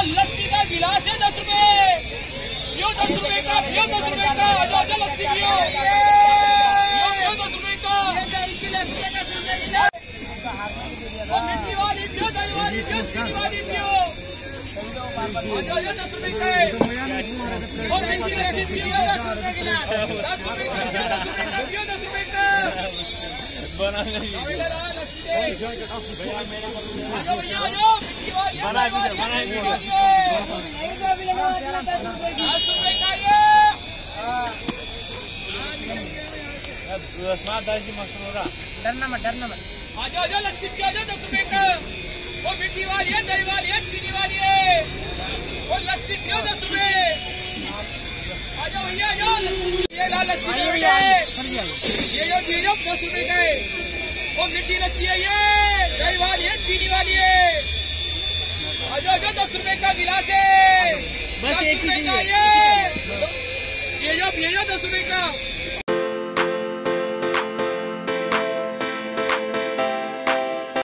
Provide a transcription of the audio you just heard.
लस्सी का गिलास है 10 रुपए, पियो 10 रुपए का, पियो 10 रुपए का, आजा आजा लस्सी पियो, पियो 10 रुपए का, वो मीठी वाली पियो, दही वाली पियो, चीनी वाली पियो, आजा आजा 10 रुपए का है, वो मीठी लस्सी पियो 10 रुपए का, 10 रुपए का पियो, 10 रुपए का पियो, 10 रुपए का बना नहीं डरना मत आजा आजा लस्सी पिया 10 रुपए का, वो मीठी वाली है, दही वाली है, चीनी वाली है, वो लस्सी पियो 10 रुपए, आजा भैया आजा ये ला लस्सी ये जो 10 रुपए का है, वो मीठी लस्सी है, ये दही वाली है, चीनी वाली है, आजा आजा 10 रुपए का गिलास है, 10 रुपए का ये